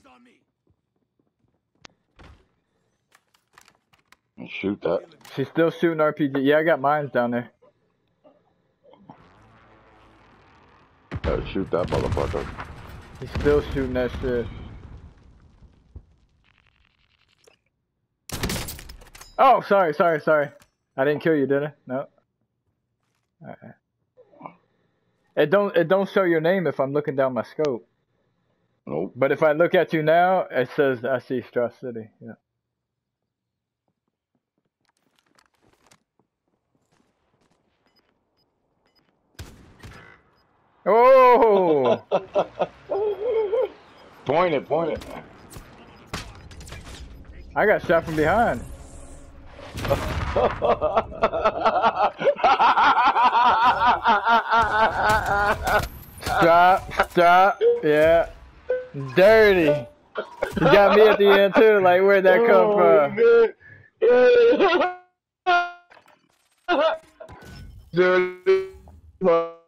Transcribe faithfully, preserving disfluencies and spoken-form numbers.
Shoot that. She's still shooting R P G. Yeah, I got mines down there. Gotta shoot that motherfucker. He's still shooting that shit. Oh, sorry, sorry, sorry. I didn't kill you, did I? No. Alright. It don't it don't show your name if I'm looking down my scope. Nope. But if I look at you now, it says I see Straw City. Yeah. Oh! Point it, point it. I got shot from behind. Stop, stop, yeah. Dirty. You got me at the end too, like where'd that come from? Dirty.